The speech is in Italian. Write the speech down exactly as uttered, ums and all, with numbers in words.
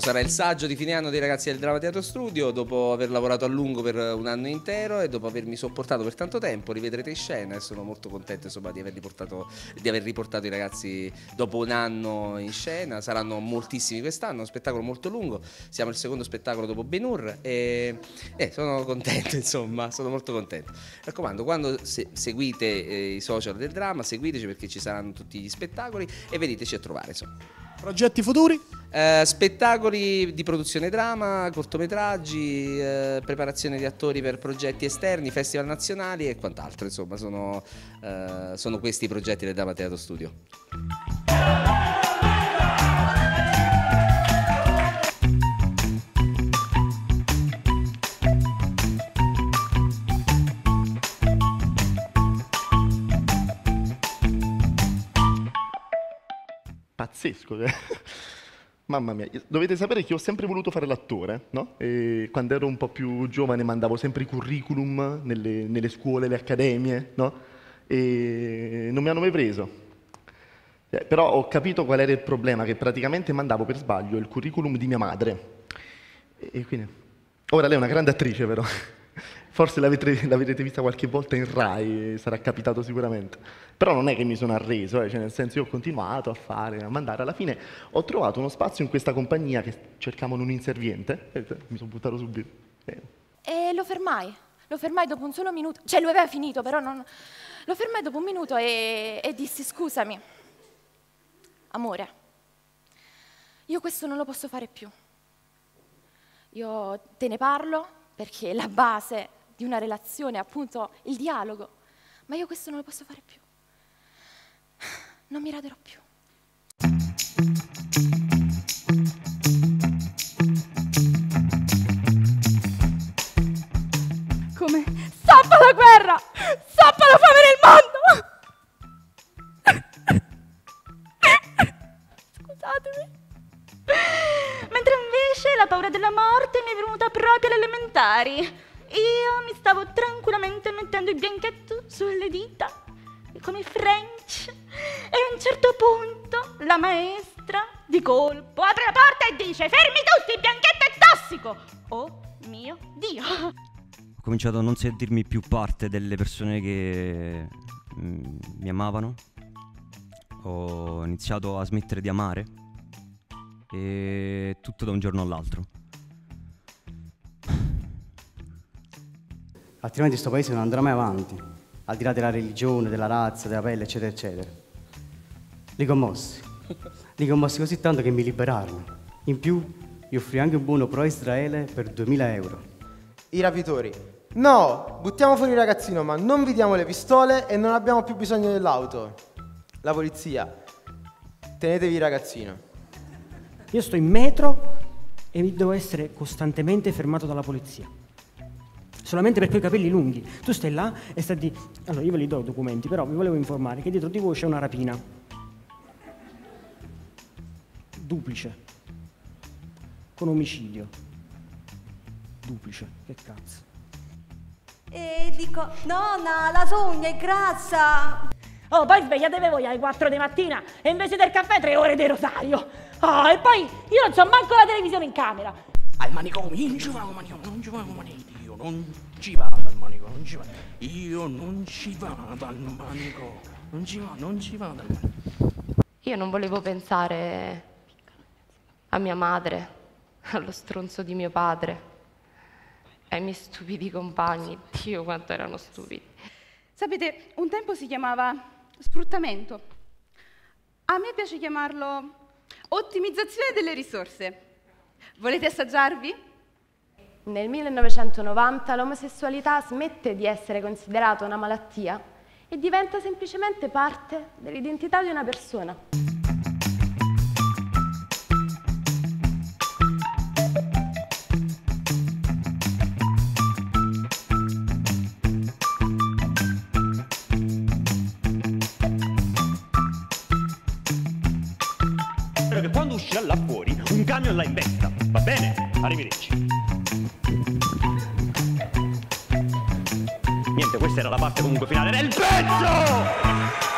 sarà il saggio di fine anno dei ragazzi del Drama Teatro Studio, dopo aver lavorato a lungo per un anno intero e dopo avermi sopportato per tanto tempo, li vedrete in scena e sono molto contento insomma di aver riportato, di aver riportato i ragazzi dopo un anno in scena. Saranno moltissimi quest'anno, uno spettacolo molto lungo, siamo il secondo spettacolo dopo Ben-Hur e eh, sono contento insomma, sono molto contento. Mi raccomando, quando se, seguite eh, i social del Drama, seguiteci perché ci saranno tutti gli spettacoli e veniteci a trovare insomma. Progetti futuri? Eh, spettacoli di produzione drama, cortometraggi, eh, preparazione di attori per progetti esterni, festival nazionali e quant'altro, insomma sono, eh, sono questi i progetti del Drama Teatro Studio. Pazzesco, mamma mia, dovete sapere che ho sempre voluto fare l'attore, no? E quando ero un po' più giovane mandavo sempre i curriculum nelle, nelle scuole, le accademie, no? E non mi hanno mai preso. Eh, però ho capito qual era il problema, che praticamente mandavo per sbaglio il curriculum di mia madre. E, e quindi... Ora lei è una grande attrice però. Forse l'avete, l'avrete vista qualche volta in Rai, sarà capitato sicuramente. Però non è che mi sono arreso, eh, cioè nel senso io ho continuato a fare, a mandare. Alla fine ho trovato uno spazio in questa compagnia che cercavano un inserviente, e mi sono buttato subito. Eh. E lo fermai, lo fermai dopo un solo minuto. Cioè lui aveva finito, però non... Lo fermai dopo un minuto e, e dissi scusami, amore, io questo non lo posso fare più. Io te ne parlo perché la base di una relazione è appunto il dialogo, ma io questo non lo posso fare più. Non mi raderò più. Come? Stoppa la guerra! Stoppa la fame nel mondo! Scusatemi. Mentre invece la paura della morte mi è venuta proprio alle elementari. Io mi stavo tranquillamente mettendo il bianchetto sulle dita, come French, e a un certo punto la maestra di colpo apre la porta e dice: fermi tutti, il bianchetto è tossico! Oh mio Dio! Ho cominciato a non sentirmi più parte delle persone che mm, mi amavano. Ho iniziato a smettere di amare. E tutto da un giorno all'altro. Altrimenti sto paese non andrà mai avanti, al di là della religione, della razza, della pelle, eccetera, eccetera. Li commossi. Li commossi così tanto che mi liberarono. In più, gli offrì anche un buono pro Israele per duemila euro. I rapitori: no, buttiamo fuori il ragazzino, ma non vi diamo le pistole e non abbiamo più bisogno dell'auto. La polizia: tenetevi il ragazzino. Io sto in metro e mi devo essere costantemente fermato dalla polizia. Solamente per quei capelli lunghi. Tu stai là e stai di... Allora, io ve li do i documenti, però vi volevo informare che dietro di voi c'è una rapina. Duplice. Con omicidio. Duplice. Che cazzo. E dico: nonna, la sogna è grassa. Oh, poi svegliatevi voi alle quattro di mattina e invece del caffè tre ore di rosario. Oh, e poi io non c'ho manco la televisione in camera. Al manicomio, io non ci vado al manicomio, non ci vado al manicomio, io non ci vado al manicomio, non ci vado. Io non ci vado al manicomio, non ci vado, non ci vado al manicomio. Io non volevo pensare a mia madre, allo stronzo di mio padre, ai miei stupidi compagni. Dio quanto erano stupidi. Sapete, un tempo si chiamava sfruttamento. A me piace chiamarlo ottimizzazione delle risorse. Volete assaggiarvi? Nel millenovecentonovanta l'omosessualità smette di essere considerata una malattia e diventa semplicemente parte dell'identità di una persona. Spero che quando uscirà là fuori un camion la investa, va bene? Arrivederci. Niente, questa era la parte comunque finale del pezzo!